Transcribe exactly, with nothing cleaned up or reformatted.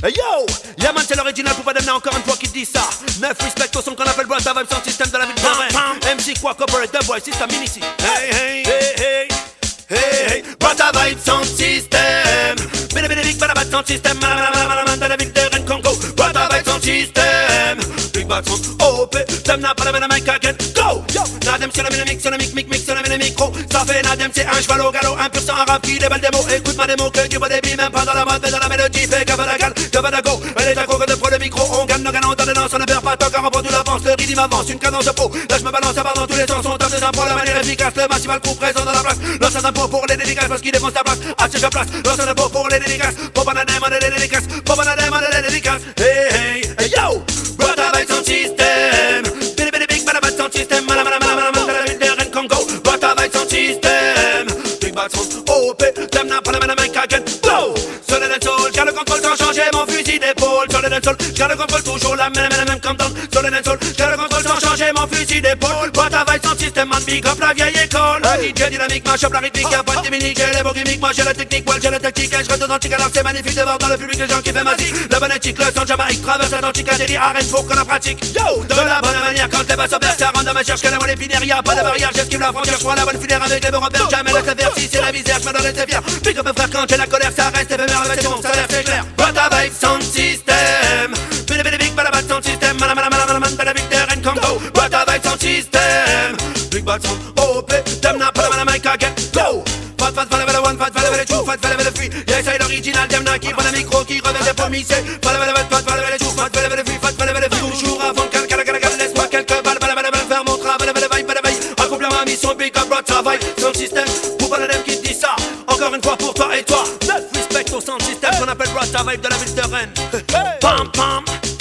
Hey yo, yeah man c'est l'original pour pas d'amener encore une fois qui dit ça. Neuf respect au son qu'on appelle Brata Vibe Sound System de la ville de Rennes. M C quoi corporate, The Boy, System Minici. Hey hey hey hey hey hey Brata Vibe Sound System. Bini bini big bada bad sound system. Malaman de la ville de Rennes Congo. Brata Vibe Sound System. Big bad sound O P. Them n'a pas la même mic again. Go yo. Nadem sur le mix, sur le mic, mic, mic sur le micro. Ça fait Nadem c'est un cheval au galop, un pur sang arabe qui déballe des mots. Écoute ma démo que du bon débit, même pas dans la mode, mais dans la mélodie. Fait Cavalagal, Cavalago. Elle est accro quand on prend le micro. On gagne nos gagnants dans les danses, on ne perd pas tant car on prend tout l'avance. Le rythme avance, une cadence de peau. Là je me balance à part dans tous les sens. On tape des impôts, la manière efficace. Le maximal coup présent dans la place. Lance un impôt pour les dédicaces parce qu'il défonce ta place. À ce place, lance un impôt pour les dédicaces. Pour Banadem, on est les dédicaces. Pour Banadem, on est les dédicaces. Hey hey hey yo, Brata Vibe Sound System. Bini bini big bada bad sound system. Mala mala mala mala mala de la ville de Rennes Congo. Brata Vibe Sound System. Big bad sound O P. Them n'a pas la même mic again. Go. Sur le dancehall, j'ai le contrôle sans changer mon fusil d'épaule. Sur le dancehall, j'ai le contrôle toujours la même même même comme dans. Sur le dancehall, j'ai le contrôle sans changer mon fusil d'épaule. Brata Vibe Sound System, man big up la vieille école. Un D J dynamique, mash up la rythmique, y'a pas de timinique. J'ai les beaux gimmicks, moi j'ai la technique, moi j'ai la tactique. Et je reste authentique alors c'est magnifique de voir dans le public les gens qui fait ma vie. La bonne éthique, le son Jamaïque, traverse l'Atlantique, Algérie, arène pour qu'on la pratique. Yo, de la bonne manière quand les basses obèrent, ça rentre dans ma cherche, qu'elle a mon épinaire, y'a pas de barrière, j'esquive la frontière, je prends la bonne filière avec les bons repères, jamais laisse faire si c'est la misère, je me donne les fier. Pick up frère quand j'ai la colère, ça reste éphémère, le bâtiment, ça a l'air c'est clair. Brata Vibe Sound System. Bini bini big bada bad sound system. Mala mala mala mala man de la ville de Rennes Congo. Brata Vibe Sound System. Big bad sound O P. Them n'a pas la mic again. Go. Fat fat fat level one, fat fat level two, fat fat level three. Yeah c'est l'original, them n'a qui prend le micro, qui revient des pommes, c'est fat level one, fat fat level two, fat fat level three, fat fat level three. Toujours avant cal cal cal cal, laisse-moi quelques balles, balles balles balles, faire mon travail, level vibe, level vibe. Accomplir ma mission, big up Brata Vibe Sound System. Pour Banadem qui dit ça, encore une fois pour toi et toi. Neuf respect au sound system qu'on appelle Brata Vibe de la ville de Rennes. Pam pam.